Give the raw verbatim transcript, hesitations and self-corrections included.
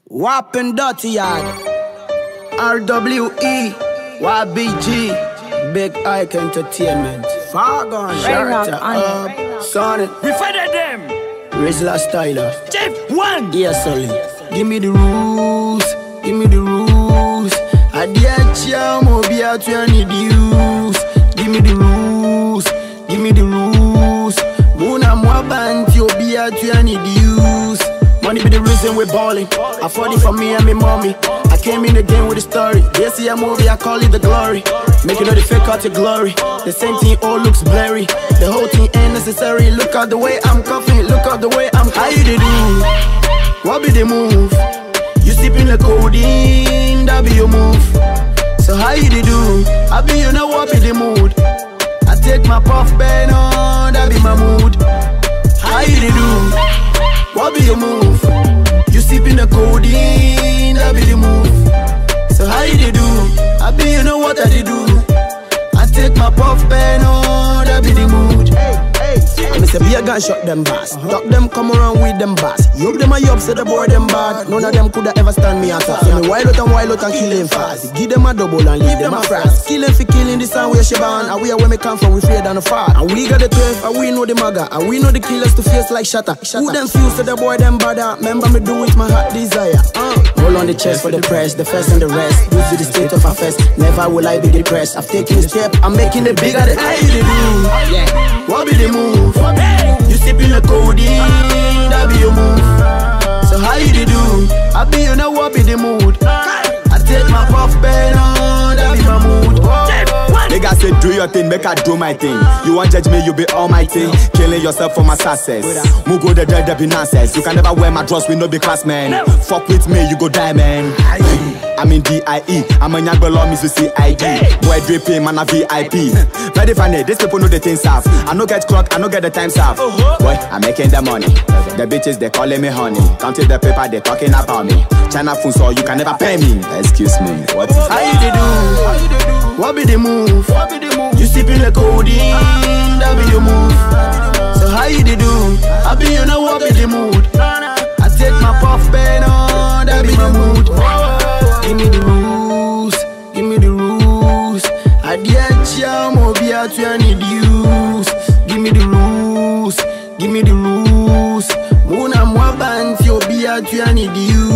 Whopping dirty yard. R W E Y B G Big Ike Entertainment. Fargon, Sharta up, Sonic. We fighted them. Rizla Styler. Jeff one. Yes, Sully. Give me the rules. Give me the rules. I dare chia mo be out to any use. Give me the rules. Give me the rules. Muna mwa banti be out to any use. Money be the reason we're balling. I fought it for me and me mommy. I came in the game with a story. They see a movie, I call it the glory. Make it all the fake out to glory. The same thing all looks blurry. The whole thing ain't necessary. Look at the way I'm coughing. Look at the way I'm. How you they do? What be the move? You sipping the codeine, that be your move. So how you they do? I be you know what be the mood. I take my puff pen on, that be my mood. How you they do? What be your move? You sipping the codeine, that be the move. So how you they do? I be you know what I they do. I take my puff pen on, that be the mood. I say be a gun shot them bass. Duck them come around with them bass. You them a yup, say the boy them bad. None of them coulda ever stand me attack. So me wild out and wild out and kill them fast. Give them a double and leave them a fast. Kill them for killing this and where she born. And we are where me come from, we afraid and far. And we got the twelve, and we know the maga. And we know the killers to face like shatter. Who them feel so the boy them bad. Remember me do it my heart desire. uh. Roll on the chest for the press, the first and the rest. Due to the state of affairs, never will I be depressed. I've taken a step, I'm making it bigger than I did do. Yeah. What be the move? You sipping the codeine, that be your move. So how you they do? I be you know what be the mood. I take my puff pen on, that be my mood. Nigga say do your thing, make I do my thing. You want judge me, you be almighty. Killing yourself for my success. Mugo the dread, there be nonsense. You can never wear my dress with no be class man. Fuck with me, you go die man. I'm in D I E, I'm a young below me to C I D. Boy dripping, man a V I P. Very funny, these people know the things up. I no get clock, I no get the times up. Boy, I'm making the money. The bitches, they calling me honey. Counting the paper, they talking about me. China phone, so you can never pay me. Excuse me, what is how you they do? What be the move? You sipping the codeine, that be your move. So how you they do? I be you know what be the mood. I take my puff pen on, that be my mood. Give me the rules, give me the rules. I dare chia mo be out to any use. Give me the rules, give me the rules. Muna mwa banti o be out to any use.